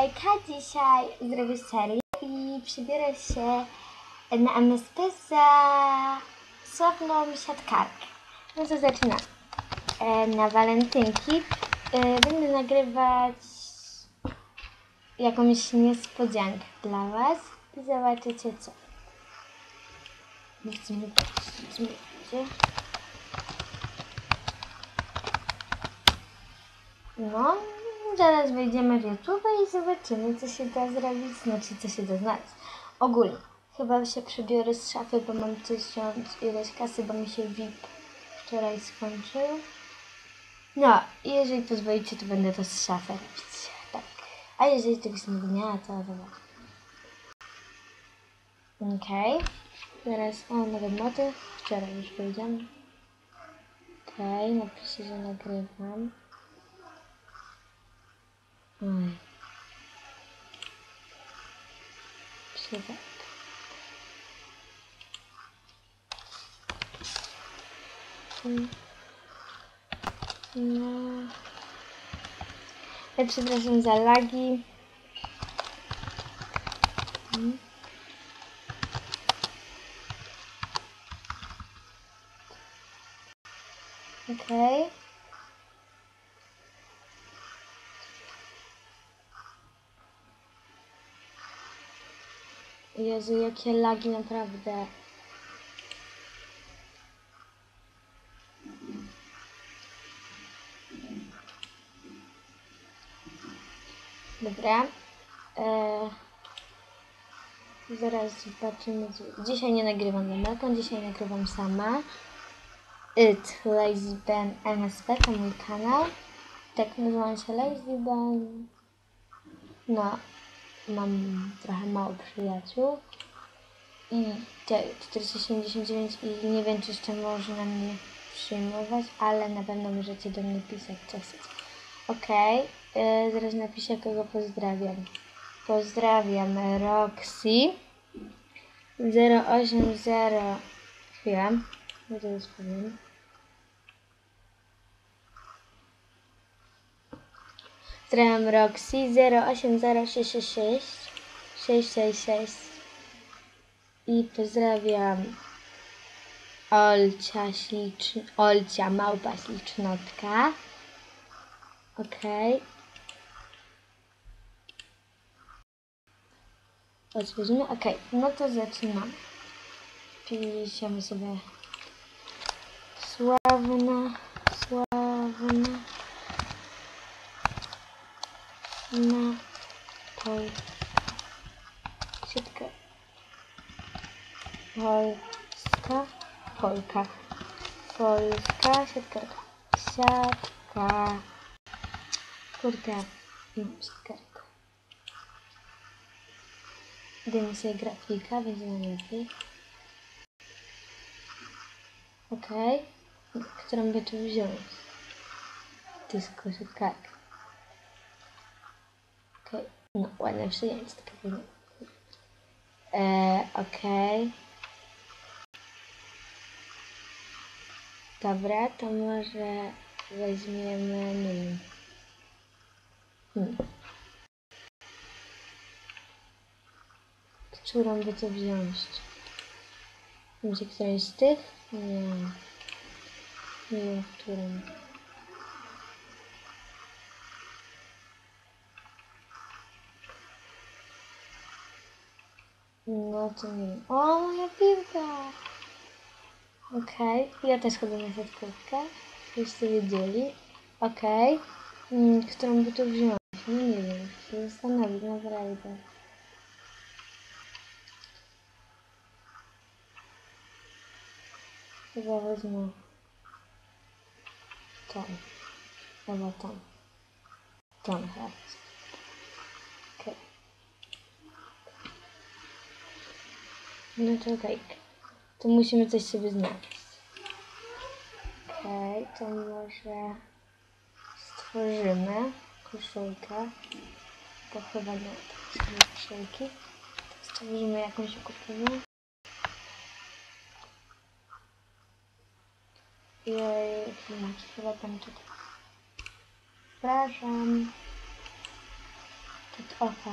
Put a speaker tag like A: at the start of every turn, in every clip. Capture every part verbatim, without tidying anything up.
A: Hejka, dzisiaj zrobię serię i przybiorę się na M S P za sławną siatkarkę. No to zaczynam. Na walentynki będę nagrywać jakąś niespodziankę dla was i zobaczycie co. Nie chcę mi będzie. No, zaraz wejdziemy w YouTube i zobaczymy, co się da zrobić, znaczy co się da znaleźć. Ogólnie, chyba się przebiorę z szafy, bo mam tysiąc ileś kasy, bo mi się V I P wczoraj skończył. No, i jeżeli pozwolicie, to będę to z szafy robić. Tak. A jeżeli tego się nie miała, to dobra. Okej. Okay. Teraz, o, nowe moty. Wczoraj już powiedziałam. Okej, okay, napiszę, że nagrywam. Oj. Przyjdę. No. Ja przepraszam za lagi. Hmm. Okej. Okay. Jezu, jakie lagi naprawdę. Dobra. Eee, zaraz zobaczymy. Dzisiaj nie nagrywam na balkon, dzisiaj nagrywam sama. It Lazy Ben M S P to mój kanał. Tak, nazywam się Lazy Ben. No, mam trochę mało przyjaciół. I czterysta siedemdziesiąt dziewięć i nie wiem, czy jeszcze można mnie przyjmować, ale na pewno możecie do mnie pisać, co chcecie. Okej, okay. Zaraz napiszę, kogo pozdrawiam. Pozdrawiam Roxy zero osiem zero. Chwila, ja to już powiem. Pozdrawiam Roxy zero osiem zero sześć sześć sześć sześć sześć sześć i pozdrawiam Olcia śliczn... Olcia małpa ślicznotka. Okej. Okay. Otworzymy. Okej, okay. No to zaczynamy. Piszemy sobie sławna, sławna na pol... siatka. Polska, Polka. Polska, siatkarka. Siatka. Kurde, no, siatkarka. Dajmy sobie grafika, będzie najlepiej. Okej. Okay. Którą by tu wziąć? To jest tylko siatkarka. Okej. Okay. No, ładne przyjęcie. Takie eee, okej. Okay. Dobra, to może weźmiemy, nie wiem. Hmm. Którą by to wziąć? Będzie któraś z tych? Nie. Nie wiem, którą. No to nie wiem. O, moja piłka! Okej, okay. Ja też chodzę na siatkówkę. Wszyscy wiedzieli. Okej. Okay. Hmm, którą by to wziąć? No nie wiem. Się zastanowić, naprawdę. Chyba wezmę tą. Chyba tą. Tą chyba. Okej. Okay. No to okej. Okay. To musimy coś sobie znaleźć. Okej, okay, to może stworzymy koszulkę. To chyba nie tak koszulki. Stworzymy jakąś okupową. Jej, chyba tam tutaj. Przepraszam. Od oka.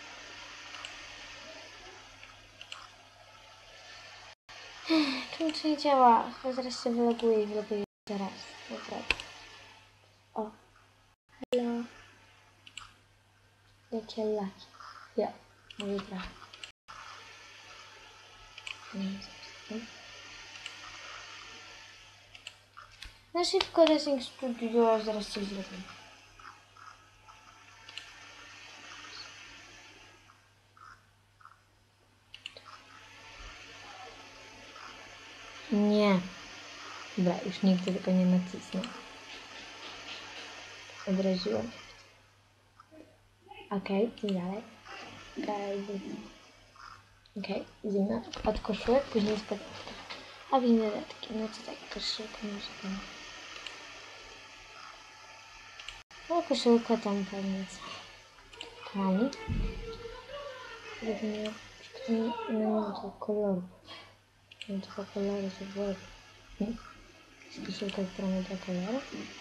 A: Czemu to nie działa? Chyba zaraz się wyloguję i wyloguję jeszcze raz. Naprawdę. O. Hello. Jakie laki. Ja. Mówię trochę. Na szybko Racing Studio, zaraz coś zrobię. Nie. Dobra, już nigdy tego nie nacisnę. Obraziłam. Okej, okay, i dalej. Okej, okay, idziemy od koszulek, później spod... A wineretki, no to tak, koszulka może tam. No koszulka tam pewnie co. Kochani. Żeby nie... Żeby nie miał tego koloru. Nie tego koloru, to było... Hmm? Jest koszulka, która ma tego koloru.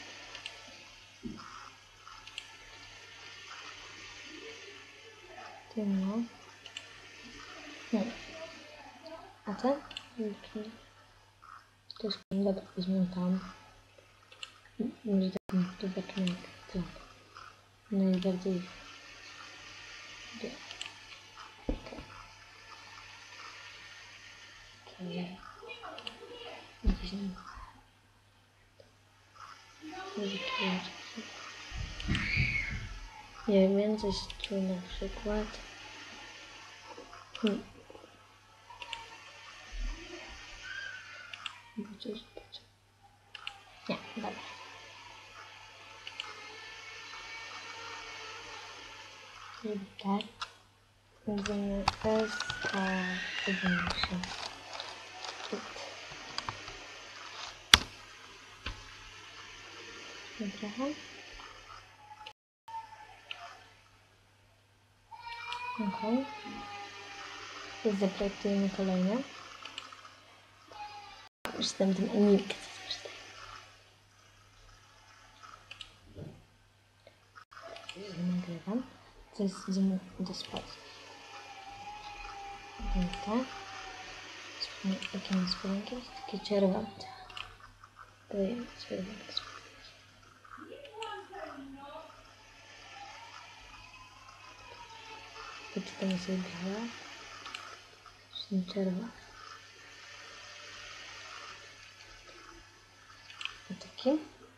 A: Tu no. Hmm. A ten? Wilki. To jest... Dobra, weźmiemy tam. Może takim tubaczem jak tlak. Najbardziej... Okej. Okej. Gdzieś nie ma. Nie wiem, coś tu na przykład. Hmm. Bo coś nie, dobra. I tak. Będziemy bez będziemy się. Trochę. Okej. I zaprojektujemy kolejne. Już tam ten Emilkę nagrywam. Teraz idziemy do spod. Dobra. Jakie ma spodenki? Takie czerwone. To jest czerwone. Poczytamy sobie białe. Już czerwone. O taki.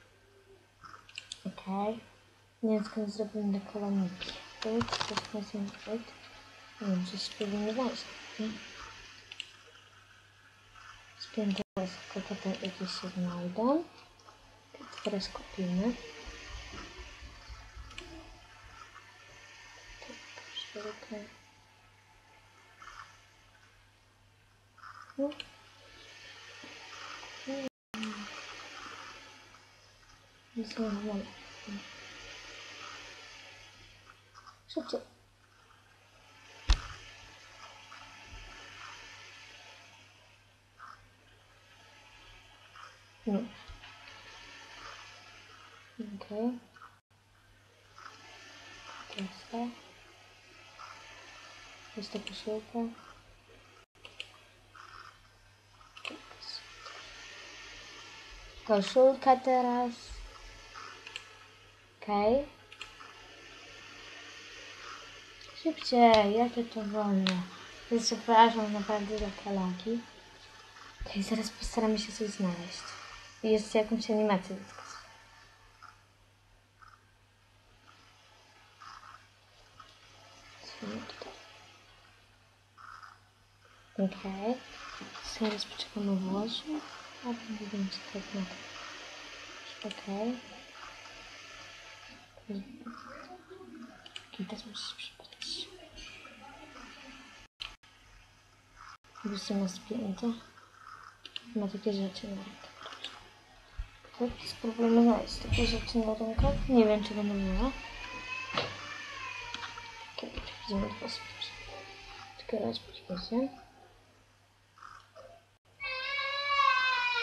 A: Okej. Nie wiem skąd zrobimy na koloniki. To jest coś na tym. Nie wiem, coś spróbujemy znaleźć. Spięte kokoty jakieś się znajdą. Teraz kupimy. Tak, no. Nie są normalne. Szybciej. No. Okej. Okay. Proste. Jest to koszulka. Koszulka teraz. Okej. Okay. Szybciej, jakie to wolne. Przepraszam naprawdę za kalaki. Okej, okay, zaraz postaramy się coś znaleźć. I jeszcze jakąś animację wyskoczyć. Okej. Okay. Zaraz poczekamy włosy. A będziemy czekać na to. Okej. I teraz muszę się przypomnieć. Włosy ma spięte. Ma takie rzeczy na rękach. Tak, spróbujmy znaleźć takie rzeczy na rękach. Nie wiem, czy będą miała. Okej, okay, widzimy dwa sposoby. Tylko raz poczekajcie.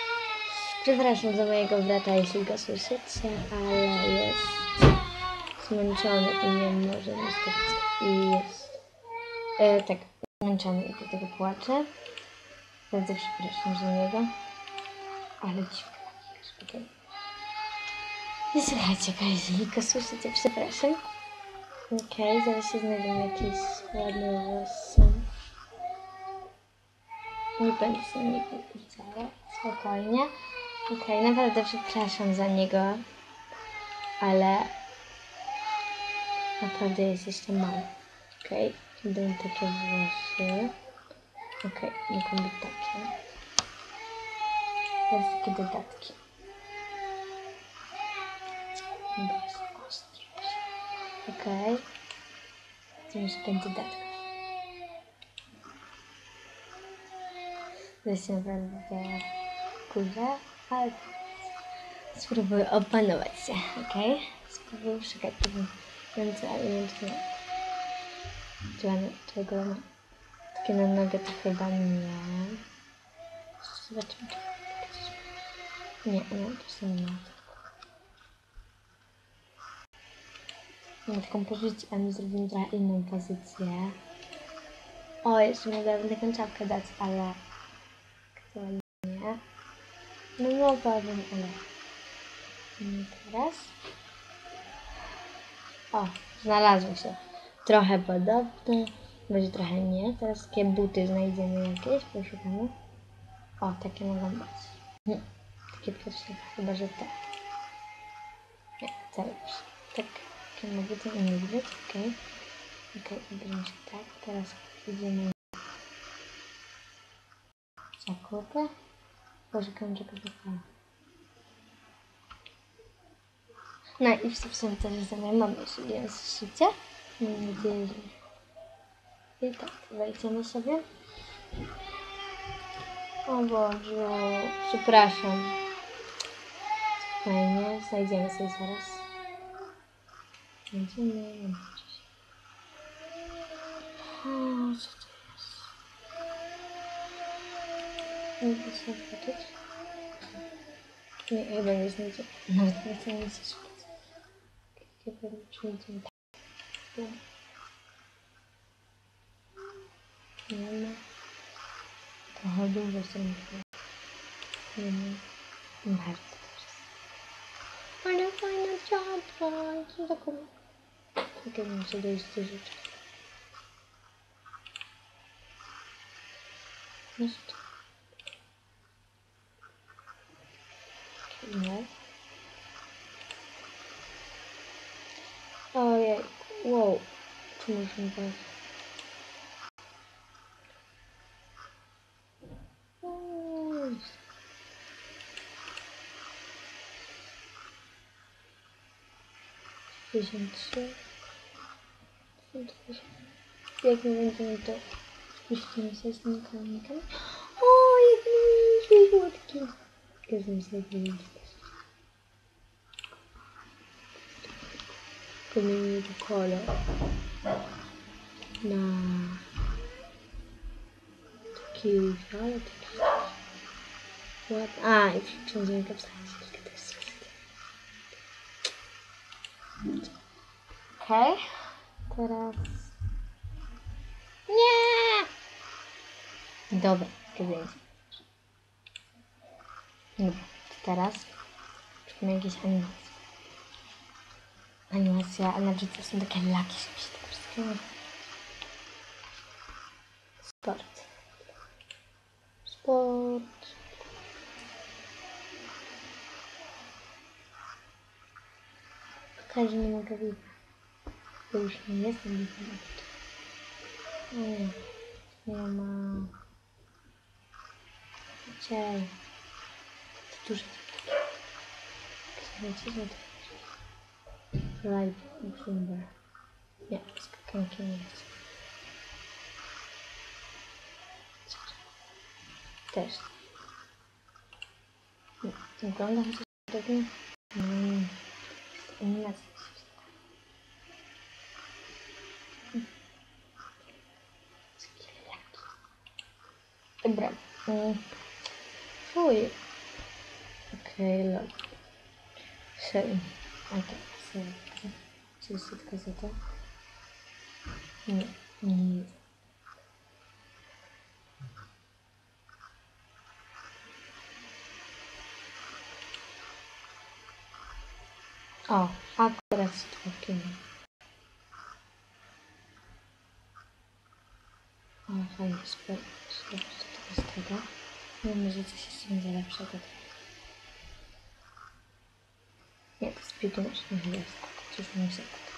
A: Przepraszam za mojego brata, jeśli go słyszycie, ale jest zmęczony i nie może niestety. I jest. E, tak, zmęczony i dlatego płacze. Bardzo przepraszam za niego. Ale dziwny jest, okej. Nie słuchajcie, Kajzliko, słyszycie? Przepraszam. Okej, okay, zaraz się znajdą jakieś ładne włosy. Nie będę się niego wcale. Spokojnie. Okej, okay, naprawdę przepraszam za niego. Ale naprawdę jest jeszcze mały. Okej, okay. Będą takie włosy. Okej, okay. Mogą być takie. Teraz takie dodatki. Bez ostry. Okej. Okay. To już będzie dodatek. To jest naprawdę kurwa, ale spróbuję opanować się, okej? Okay? Spróbuję szukać tego ręce, ale nie wiem, czy to czego ma. Takie na nogę to chyba nie. Zobaczymy, czy nie, nie, to są na mam taką pozycję, a my zrobimy trochę inną pozycję. O, jeszcze mogłabym taką czapkę dać, ale aktualnie nie. No mogłabym, ale nie teraz. O, znalazły się. Trochę podobne, może trochę nie. Teraz takie buty znajdziemy jakieś, poszukamy. O, takie mogą być. Nie, takie pierwsze, chyba że te. Nie, te lepsze. Tak, takie mogą to nie widać, okej. Okay. Okej, okay, bierzemy się tak. Teraz idziemy zakupy. Poszukam czegoś takiego. No i w sumie też zamiast mamy sobie szycie. Mam nadzieję, że... I tak, wejdziemy sobie. O Boże, przepraszam. Fajnie, znajdziemy sobie zaraz. Znajdziemy... O, co to jest? Nie chcę się zobaczyć. Nie, chyba nie znajdziemy. Nawet nie chcę nic szukać. Chyba nie znajdziemy. Nie ma. Trochę dużo są. Nie ma. Bardzo dobrze. Ale fajna czapka. Co taką? Jakie muszę dojść do rzeczy. Jeszcze. Nie. Ojej. Wow. Tu muszę dać. pięćdziesiąt trzy. Jak nie będziemy to spuścimy się z tym kranikiem. O, jak mi słodki. Każdy sobie powiedzieć. Pomijmy to kolor. Na taki fiolet. Ładny. A, i przeciążenie kapsulacji. Tylko to jest okej. Okay. Teraz... Nie! Dobra, zdjęcie. Dobra, to teraz szukamy jakieś animacje. Animacja, a na brzydce są takie laki, żeby się tak wszystkiego... Sport. Sport. Pokażę, nie mogę widzieć. Bo już nie jestem widzieć. Nie, nie ma... Cześć. To dużo. Wiecie, live youtuber. Nie, skakanki nie jest. Też. Nie, wygląda chociaż podobnie. Mm. Animacja. Dobra. Mm. Fuj. Okej, okay, log. Shame. Okej, okay, trzydzieści za to. Nie, nie. O, akurat stworzymy. O, fajnie, super, super, co to z tego. No może coś jest będzie lepszego. Nie, to jest piękność, nie jest. Cóż mi się tak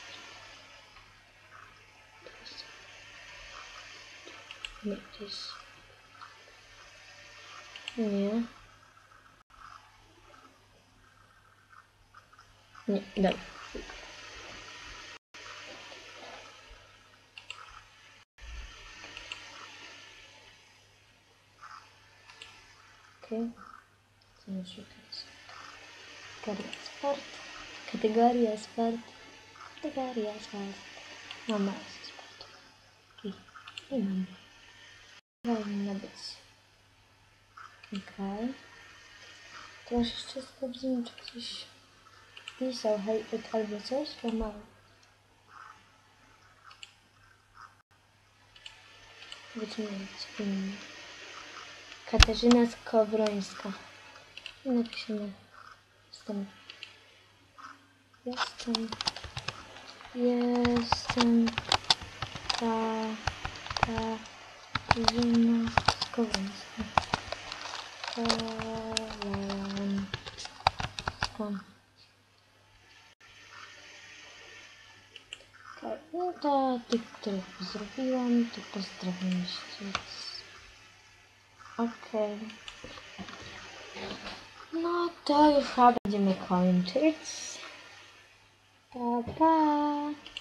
A: nie, gdzieś. Nie. Nie, dobra. Okej. Co nie szukać? Kategoria sport. Kategoria sport. Kategoria sport. Mam mało sport. I, i mam. Powinno być. Okej. Okay. Teraz jeszcze sprawdzimy, czy ktoś pisał hej albo coś, bo mało. Wycinając inny. Katarzyna Skowrońska. I napiszemy. Jestem. Jestem. Jestem. Ta. Katarzyna Skowrońska. Skowrońska. No to tych, których zrobiłam, to pozdrawiam się. Okej. Okay. No to już chyba będziemy kończyć. Pa, pa.